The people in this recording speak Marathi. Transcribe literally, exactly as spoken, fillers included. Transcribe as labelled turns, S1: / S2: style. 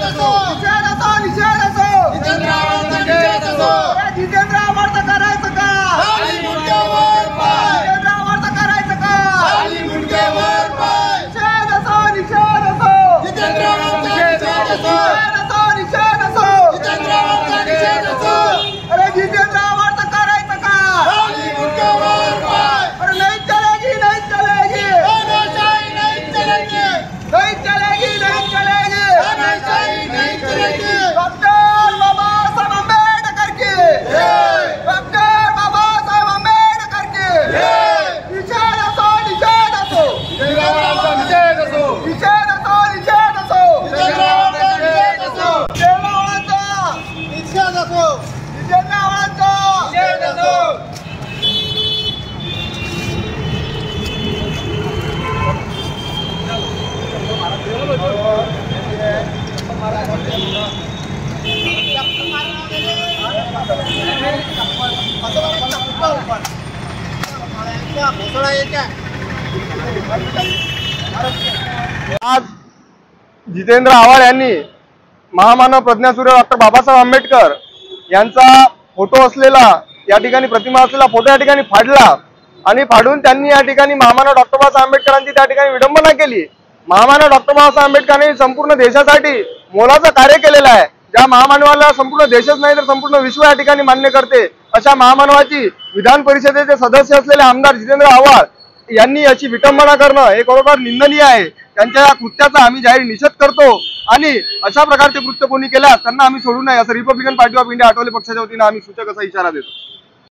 S1: जितेंद्र आव्हाड करायचं का? जितेंद्र आव्हाड करायचं का? निषेध असो, निषेध असो, निषेध असो, निषेध असो, अरे जितेंद्र आव्हाड करायचं का? अरे नहीं चलेगी, नहीं चलेगी, नहीं चलेगी, नहीं चलेगी। डॉक्टर बाबा साहेब आंबेडकर की, डॉक्टर बाबा साहेब आंबेडकर की निषेध असो, निषेध असो, निषेध असो, निषेध असो, निषेध असो, जितेंद्र आव्हाडांचा निषेध असो, जितेंद्र आव्हाडांचा निषेध असो।
S2: आज जितेंद्र आव्हाड यांनी महामानव प्रज्ञासूर्य डॉक्टर बाबासाहेब आंबेडकर यांचा फोटो असलेला या ठिकाणी प्रतिमा असलेला फोटो या ठिकाणी फाडला आणि फाडून त्यांनी या ठिकाणी महामानव डॉक्टर बाबासाहेब आंबेडकरांची त्या ठिकाणी विडंबना केली। महामानव डॉक्टर बाबासाहेब आंबेडकरांनी संपूर्ण देशासाठी मोलाचं कार्य केलेलं आहे। ज्या महामानवाला संपूर्ण देशच नाही तर संपूर्ण विश्व या ठिकाणी मान्य करते अशा महामानवाची विधान परिषदेचे सदस्य असलेले आमदार जितेंद्र आव्हाड यांनी याची विटंबना करणं हे खरोखर निंदनीय आहे। त्यांच्या कृत्याचा आम्ही जाहीर निषेध करतो आणि अशा प्रकारचे कृत्य कोणी केल्यास त्यांना आम्ही सोडू नये असं Republican Party of India Athawale पक्षाच्या वतीने आम्ही सूचक असा इशारा देतो।